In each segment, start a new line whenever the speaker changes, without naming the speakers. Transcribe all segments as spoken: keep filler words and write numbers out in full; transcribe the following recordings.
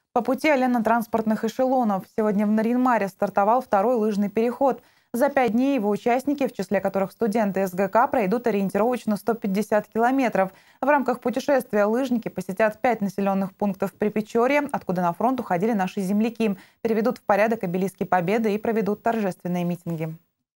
По пути оленно-транспортных эшелонов сегодня в Нарьян-Маре стартовал второй лыжный переход. За пять дней его участники, в числе которых студенты эс гэ ка, пройдут ориентировочно сто пятьдесят километров. В рамках путешествия лыжники посетят пять населенных пунктов Припечорья, откуда на фронт уходили наши земляки, переведут в порядок обелиски Победы и проведут торжественные митинги.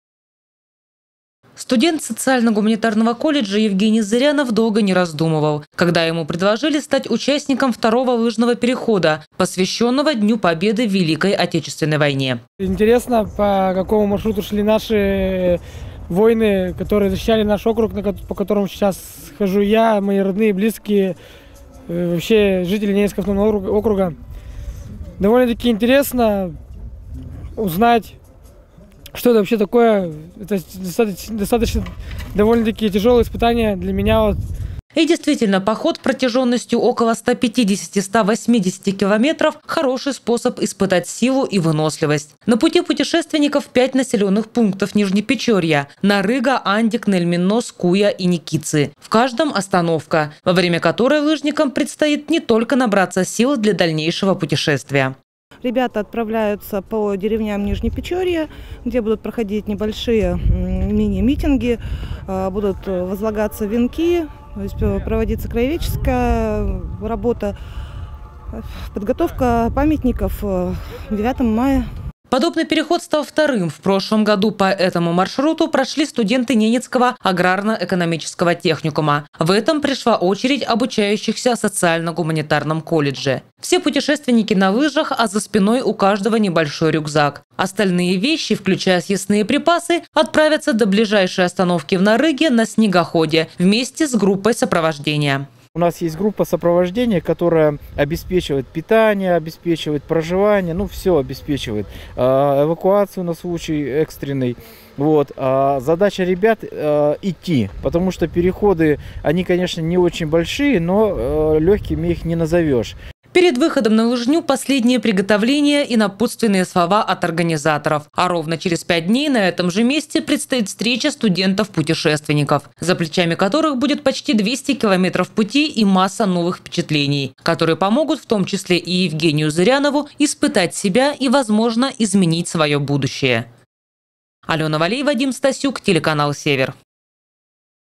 Студент социально-гуманитарного колледжа Евгений Зырянов долго не раздумывал, когда ему предложили стать участником второго лыжного перехода, посвященного Дню Победы в Великой Отечественной войне.
Интересно, по какому маршруту шли наши воины, которые защищали наш округ, по которому сейчас хожу я, мои родные, близкие, вообще жители Ненецкого автономного округа. Довольно-таки интересно узнать, что это вообще такое. Это достаточно, достаточно довольно-таки тяжелое испытание для меня. Вот.
И действительно, поход протяженностью около ста пятидесяти — ста восьмидесяти километров – хороший способ испытать силу и выносливость. На пути путешественников пять населенных пунктов Нижнепечорья – Нарыга, Андик, Нельминос, Куя и Никицы. В каждом остановка, во время которой лыжникам предстоит не только набраться сил для дальнейшего путешествия.
Ребята отправляются по деревням Нижнепечорья, где будут проходить небольшие мини-митинги, будут возлагаться венки, то есть проводиться краеведческая работа, подготовка памятников девятого мая.
Подобный переход стал вторым. В прошлом году по этому маршруту прошли студенты Ненецкого аграрно-экономического техникума. В этом пришла очередь обучающихся в социально-гуманитарном колледже. Все путешественники на лыжах, а за спиной у каждого небольшой рюкзак. Остальные вещи, включая съестные припасы, отправятся до ближайшей остановки в Нарыге на снегоходе вместе с группой сопровождения.
У нас есть группа сопровождения, которая обеспечивает питание, обеспечивает проживание, ну все обеспечивает. Эвакуацию на случай экстренный. Вот. А задача ребят э, идти, потому что переходы, они, конечно, не очень большие, но э, легкими их не назовешь.
Перед выходом на лыжню последние приготовления и напутственные слова от организаторов. А ровно через пять дней на этом же месте предстоит встреча студентов-путешественников, за плечами которых будет почти двести километров пути и масса новых впечатлений, которые помогут в том числе и Евгению Зырянову испытать себя и, возможно, изменить свое будущее. Алена Валей, Вадим Стасюк, телеканал «Север».